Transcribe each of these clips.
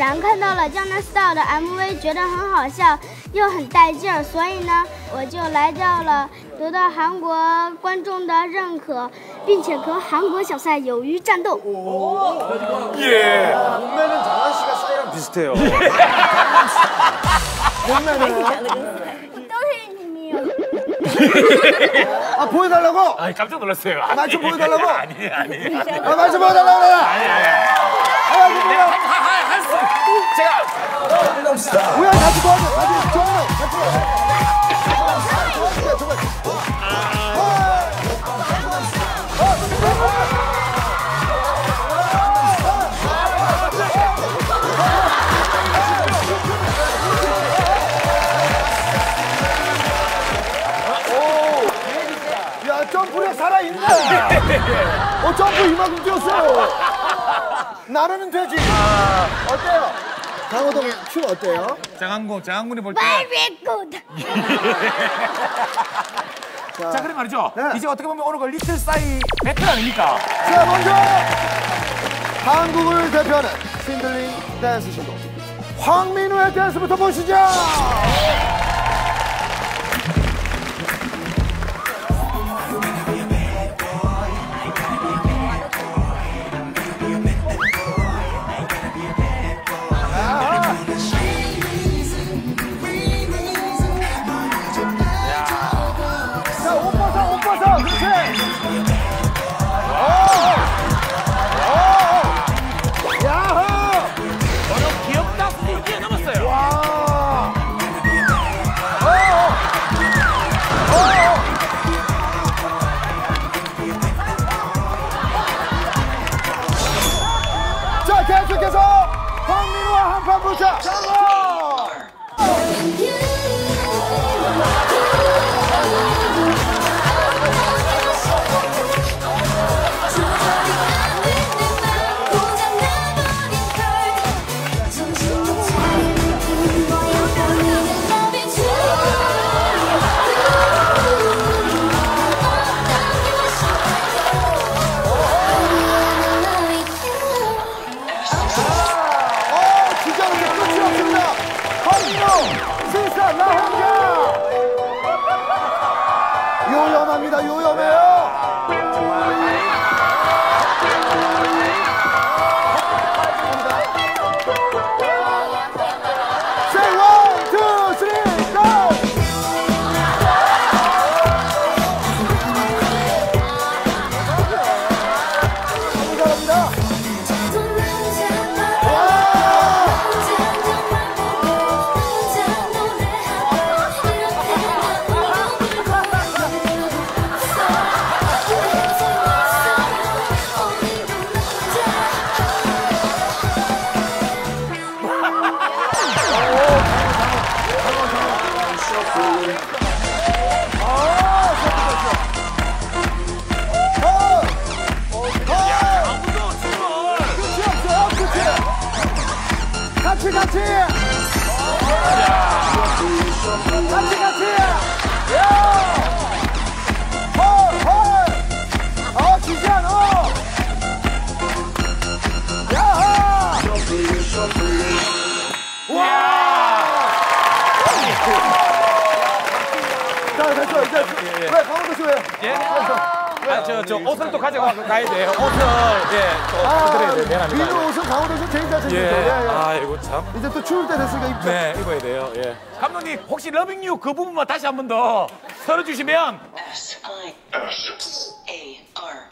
前看到了《江南 Style》的 MV， 觉得很好笑又很带劲儿，所以呢，我就来到了，得到韩国观众的认可，并且和韩国小赛勇于战斗。 예. 몸매는 장한 씨가 싸이랑 비슷해요. 몸매는. 都是你们有。 아 보여달라고? 아 깜짝 놀랐어요. 말 좀 보여달라고? 아니. 아 말 좀 보여달라고 그래. 내가 할수 제가 우야 같이 도와줘. 같이 도와줘. 점프력 살아있네. 점프 이만큼 뛰었어요. 나르는 되지. 어때요? 강호동 춤 어때요? 장항군이 볼 때. Very good. 자, 그래 말이죠. 네. 이제 어떻게 보면 오늘 그 리틀 싸이 배틀 아닙니까? 자, 먼저 한국을 대표하는 신들링 댄스 신동 황민우의 댄스부터 보시죠. 계속해서 황민우와 한판 보자. 요염합니다. 요염해요. Say 1, 2, 3, go! 잘합니다. 같이 같이 헐 지지 않아 야하 자 됐어 이제 왜 강원도 씨 왜요? 예? 저 옷을 또 가져가야 돼요. 옷을 또 드려야 돼요. 미안합니다. 민우 옷은 강원도 씨 제일 잘 챙겼어요. 예. 아이고 참. 이제 또 추울 때 됐으니까 입죠. 네, 입어야 돼요. 예. 감독님 혹시 러빙 유 그 부분만 다시 한 번 더 설어주시면. SISAR.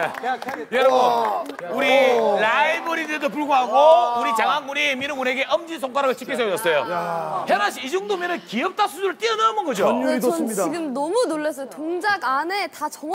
여러분, 우리 라이벌인데도 불구하고 우리 장항군이 민우군에게 엄지손가락을 짚게 세워줬어요. 현아 씨, 이 정도면 귀엽다 수준을 뛰어넘은 거죠? 전율이 전 돋습니다. 지금 너무 놀랐어요. 동작 안에 다 정확